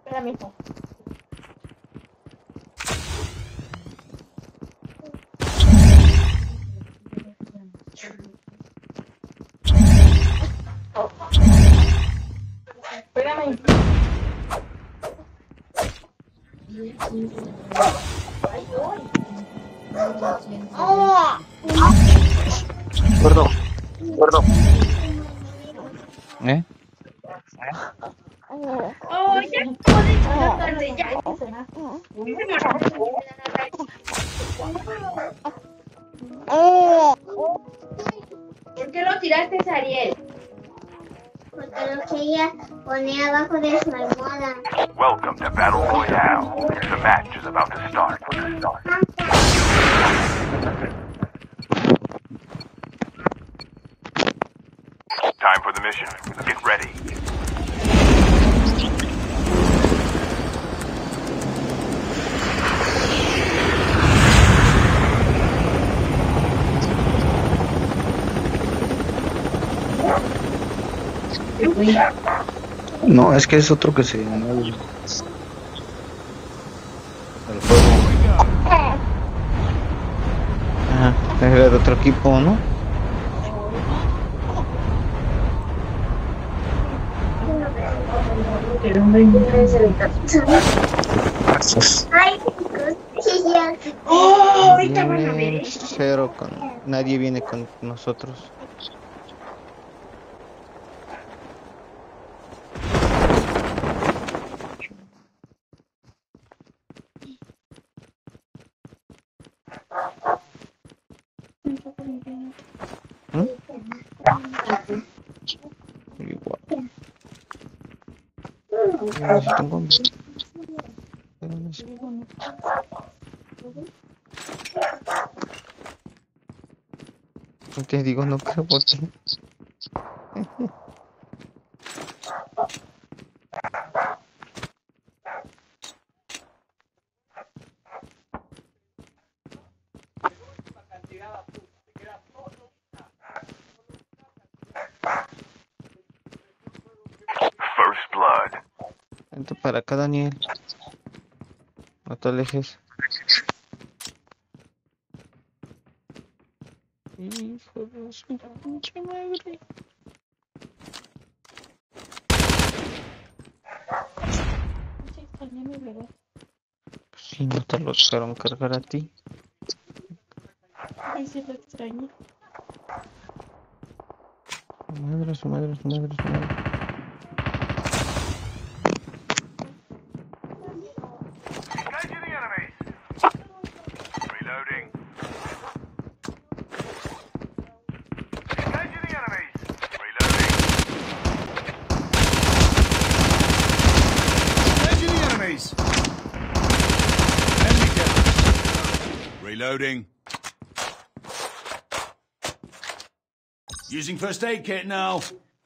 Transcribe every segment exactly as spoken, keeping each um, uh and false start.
Ahora mismo. Espérame. Oh. Gordo, gordo. ¿Eh? Oh, ya puedes tarde, ya. ¿Por qué lo tiraste, Ariel? Porque lo quería poner abajo de su almohada. Welcome to Battle Royale. The match is about to start. Time for the mission. Get ready. No, es que es otro que se mueve. El juego. Ajá, es de otro equipo, ¿no? Ay, costillas. Oh, ahorita van a ver. Vienen cero con... Nadie viene con nosotros. ¿Mm? Igual. Necesito un combo. Pero no sé. Porque digo, no creo por ti. First blood. Vente para acá, Daniel. No te alejes. Hijo de su pinche madre. Pues si no te lo dejaron cargar a ti. Ay, sí lo extraño. Su madre, su madre, su madre, su madre. Engaging the enemies. Reloading. Engaging the enemies. Reloading. Engaging the enemies. Enemy down. Reloading. Using first aid kit now.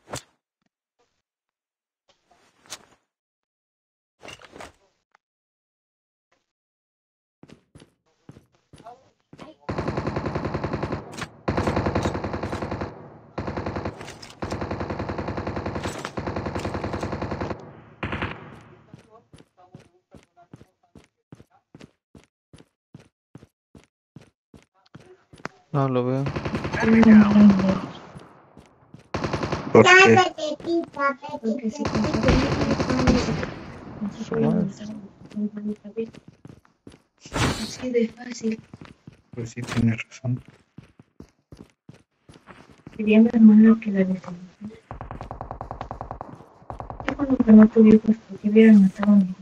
No lo veo. Enemy down. ¿Por qué? Pepita, Pepita. Su madre. Así de fácil. Pues sí, tienes razón. Sería mi hermano que la defendiera. Yo cuando que no tuve hijos, porque hubieran matado a mi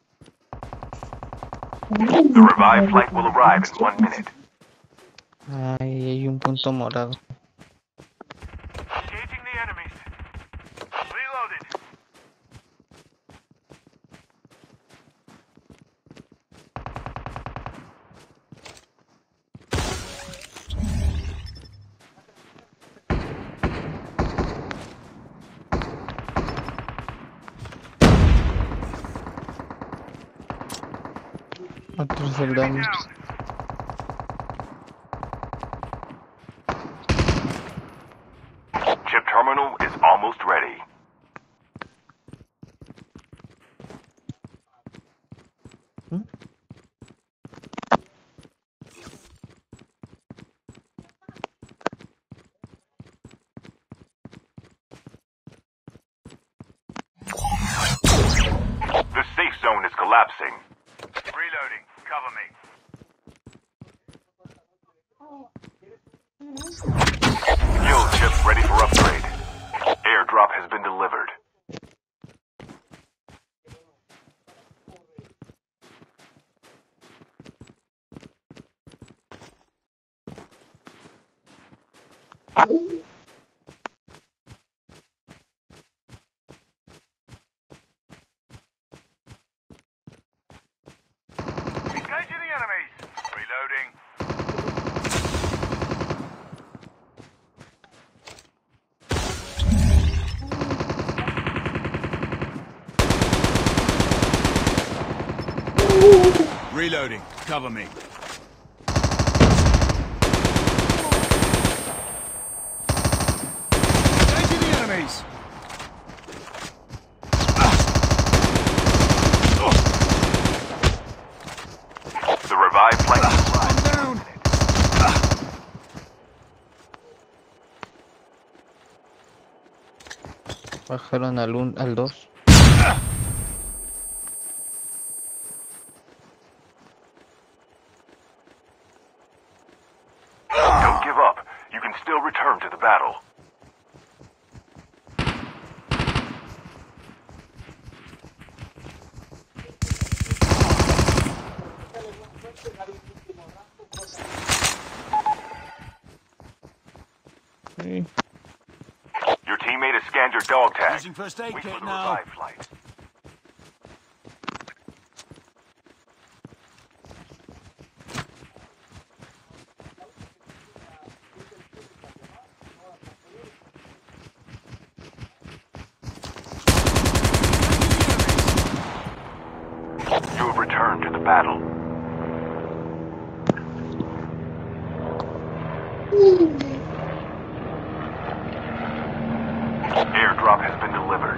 hermano. The revived flight will arrive in one minute. Ay, hay un punto morado. Engaging the enemies. Reloaded. Otros Enemy soldados. down. Chip terminal is almost ready. ¿Mm? The safe zone is collapsing. Reloading. Cover me. Kill chip ready for upgrade. Airdrop has been delivered. Engaging the enemies. Reloading. Reloading. Cover me. Engaging the enemies. The revived flight is I'm arrived. down. Bajaron al un, al dos. Don't give up. You can still return to the battle. Sí. Your teammate has scanned your dog tag. Using first aid Wait for kit the now. revive flight. You have returned to the battle. Airdrop has been delivered.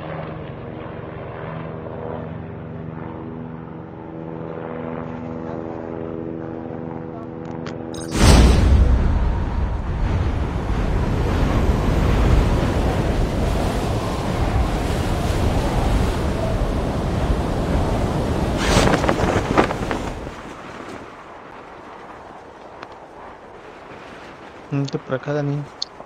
Vente por acá, Dani.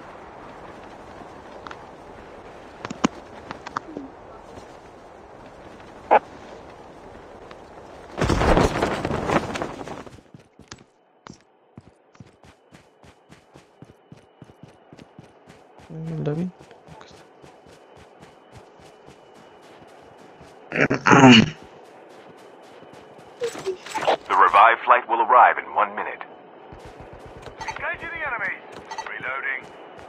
Eh, ¿La vi? The revived flight will arrive in one minute. Engaging the enemies. Reloading.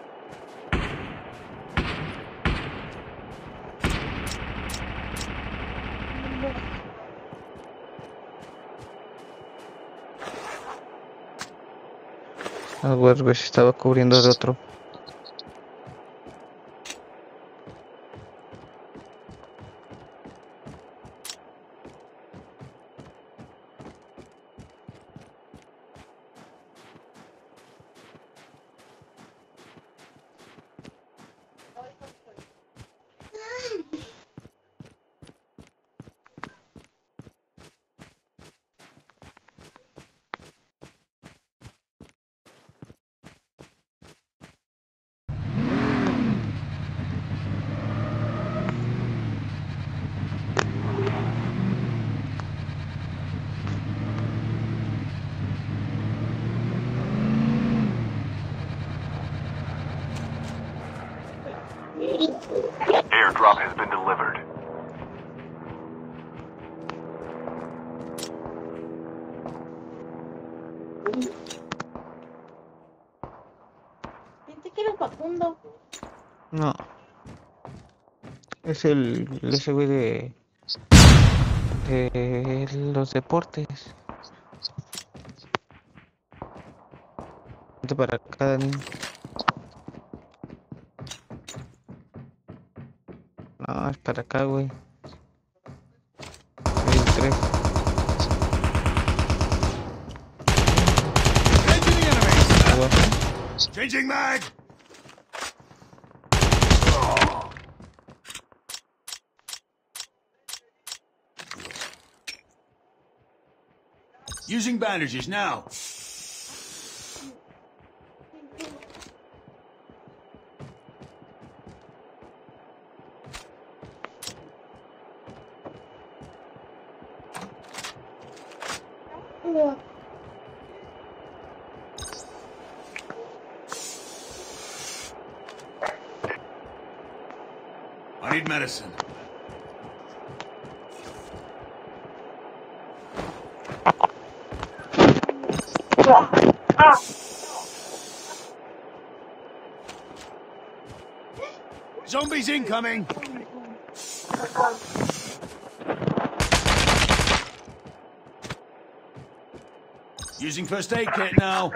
Ah, güey, güey, se estaba cubriendo de otro. Airdrop has been delivered. Pensé que era Facundo. No. Es el, el ese güey de, de los deportes. Vente para acá, Dani. No, es para acá, güey. El tres. Changing mag! Using bandages now. Look. I need medicine. Zombies incoming! Using first aid kit now.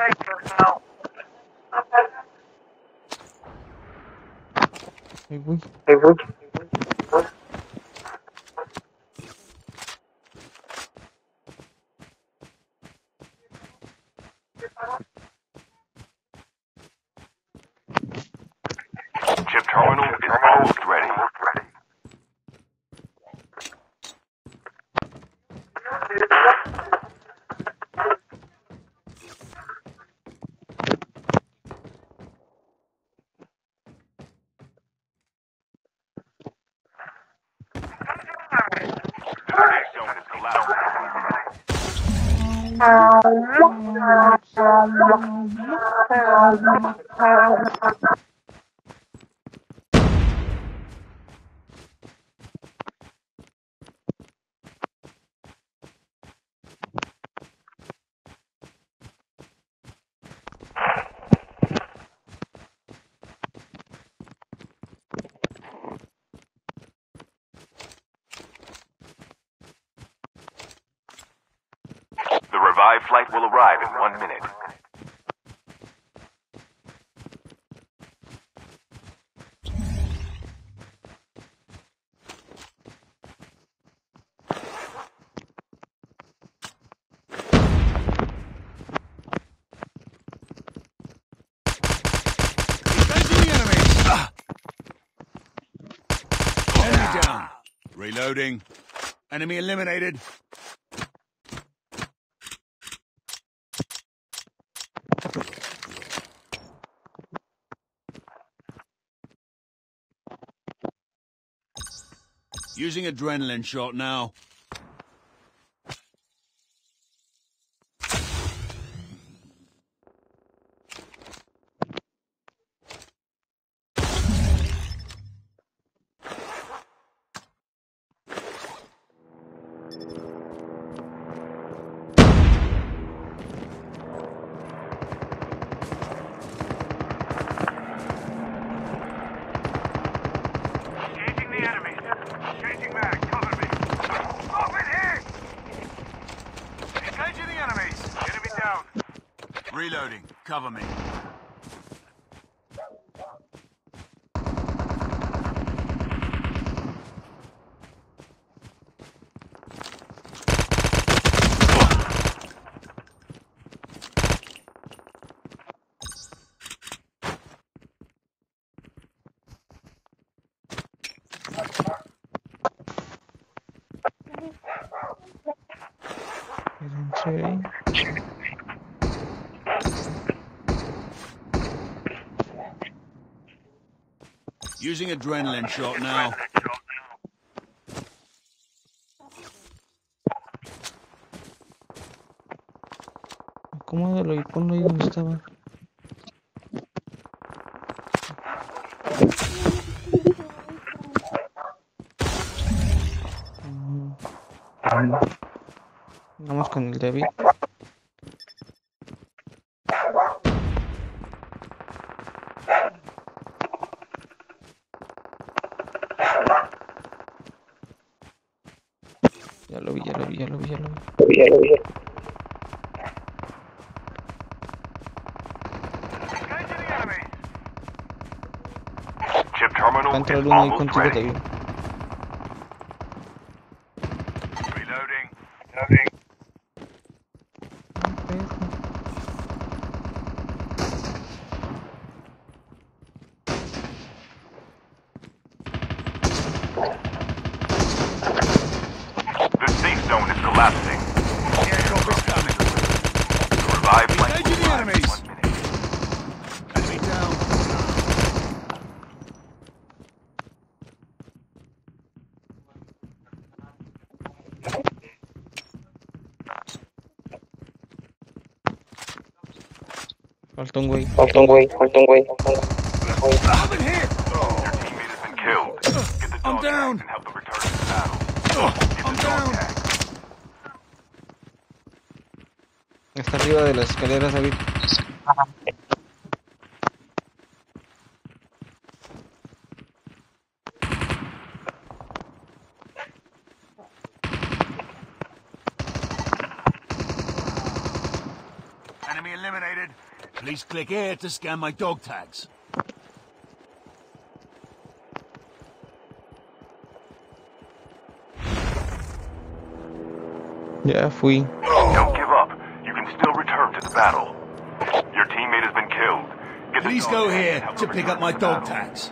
Ay, güey. Chip terminal is almost ready. The safe zone is collapsing. The revived flight will arrive in one minute. Engaging the enemies! Ah! Enemy down. Reloading. Enemy eliminated. Using adrenaline shot now. Engaging the enemies. Changing mag. Cover me. Move in here! Engaging the enemies. Enemy down. Reloading. Cover me. Espérense ahí. Using adrenaline shot now. Acomódalo y ponlo ahí donde estaba. Mm. Vamos con el David. Ya lo vi, ya lo vi, ya lo vi, ya lo vi. Engaging the enemies. Chip terminal Entra is el uno ahí almost contigo, ready. David. Reloading. Reloading. Revive flight will Engaging the arrive in enemies. one minute. Enemy down. Falta un güey. Falta un güey, falta un güey, falta un güey. I've been hit. Your teammate has been killed. Get the I'm dog down. tags and help them return to the battle. Get I'm the dog down. tags. Está arriba de las escaleras, David. Enemy eliminated. Please click here to scan my dog tags. Ya fui. Don't give up. You can still return to the battle. Your teammate has been killed. Get the Please dog go tags here and help to them pick return up my the dog battle. tags.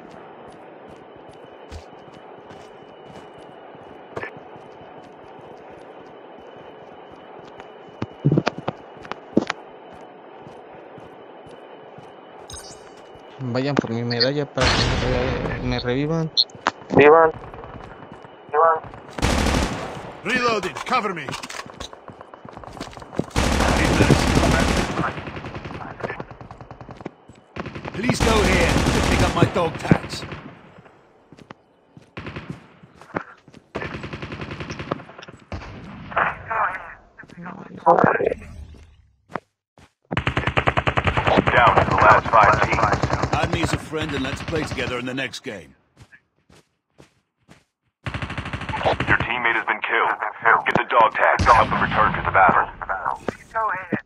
Vayan por mi medalla para que me, re- me revivan. Vivan. Vivan. Reloading. Cover me. Please go here to pick up my dog tags. Down to the last five teams. Add me as a friend and let's play together in the next game. Your teammate has been killed. Get the dog tags and help them return to the battle. Go ahead.